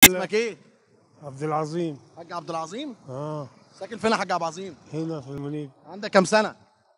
لله. اسمك ايه؟ عبد العظيم. حاج عبد العظيم؟ اه ساكن فين يا حاج عبد العظيم؟ هنا في المنيب. عندك كام سنة؟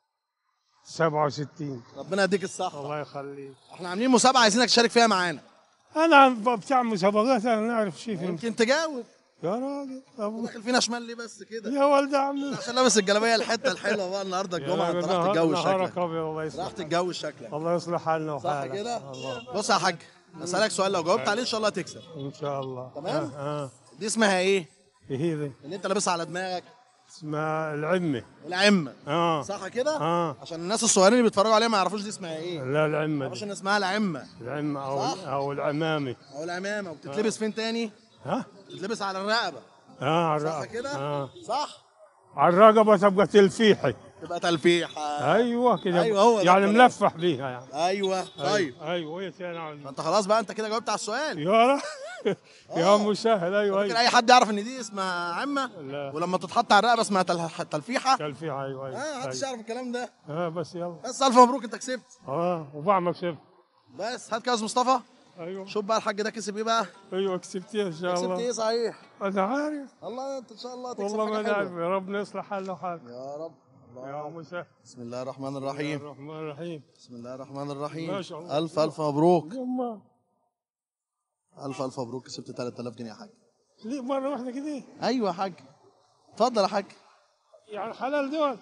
67. ربنا يديك الصحة. الله يخليك. احنا عاملين مسابقة عايزينك تشارك فيها معانا. انا بتاع مسابقات، انا نعرف شيء في يمكن تجاوب. يا راجل ابو داخل فينا شمال ليه بس كده؟ يا ولد عمي. عشان لابس الجلابية الحتة الحلوة بقى النهارده الجمعة، انت راح تتجوز نهارك شكلك. ابيض. الله راح يصلح. تتجوز شكلك. الله يصلح حالنا صح وحالك. كده؟ الله. بص يا حاج، اسألك سؤال لو جاوبت عليه ان شاء الله هتكسب. ان شاء الله. تمام؟ اه. دي اسمها ايه؟ ايه هي ذي؟ اللي انت لابسها على دماغك. اسمها العمه. العمة. اه. صح كده؟ اه. عشان الناس الصغيرين اللي بيتفرجوا عليها ما يعرفوش دي اسمها ايه. لا العمه ما دي. يعرفوش ان اسمها العمة. العمه صح؟ او العمامه. او العمامة. وبتتلبس فين تاني؟ ها؟ بتتلبس على الرقبة. اه على صح الرقبة. كده؟ اه صح؟ على الرقبه تبقى تلفيحه. تبقى تلفيحة. ايوه كده. أيوة هو ده يعني الكلام. ملفح بيها يعني. ايوه طيب. ايوه هي ثاني. ما انت خلاص بقى انت كده جاوبت على السؤال. يا يا مسهل. ايوه ممكن ايوه. اي حد يعرف ان دي اسمها عمة؟ لا. ولما تتحط على الرقبة اسمها تلفيحة؟ تلفيحه. ايوه ايوه. محدش يعرف الكلام ده. بس يلا. بس الف مبروك انت كسبت. وبعمل كسبت. بس هات كاس مصطفى. ايوه. شوف بقى الحاج ده كسب ايه بقى. ايوه كسبتيها ان شاء كسبت الله. ايه صحيح؟ انا عارف. الله انت ان شاء الله تكسب والله ما حاجة نعرف. حلوة. يا رب يصلح حالنا وحالك. يا رب. يا مسهل. بسم الله الرحمن بسم الرحيم. الله الرحمن الرحيم. بسم الله الرحمن الرحيم. ما شاء الله. الف الف مبروك. يما. الف الف مبروك كسبت 3000 جنيه يا حاج. ليه مره واحده كده؟ ايوه يا حاج. اتفضل يا حاج. يعني حلال دول.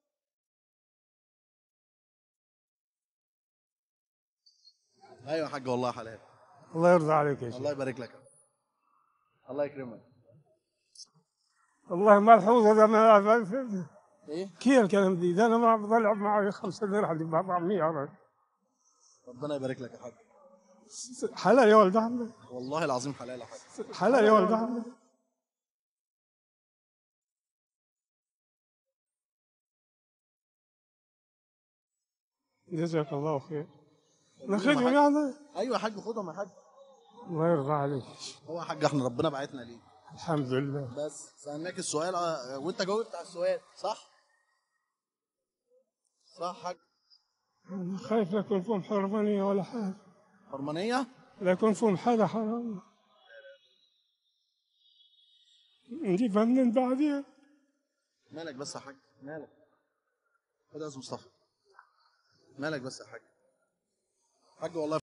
ايوه يا حاج والله حلال. الله يرضى عليك يا شيخ. الله يبارك لك. الله يكرمك. والله ملحوظه ده ما ايه؟ كيف الكلام دي؟ ده انا ما بضلع معي 5 درهم دي ب 400. ربنا يبارك لك يا حاج. حلال يا ولد عمي. والله العظيم حلال يا حاج. حلال يا ولد عمي. جزاك الله خير. ناخذهم يعني. ايوه يا حاج خدهم يا حاج. الله يرضى عليك. هو يا حاج احنا ربنا بعتنا ليه. الحمد لله. بس سألناك السؤال وانت جاوبت على السؤال صح؟ صح يا حاج. أنا خايف لا يكون فيهم حرمانية ولا حاجة. حرمانية؟ لا يكون فيهم حاجة حرام. نجيبها من بعدين. مالك بس يا حاج؟ مالك؟ خد يا أستاذ مصطفى. مالك بس يا حاج؟ حاج والله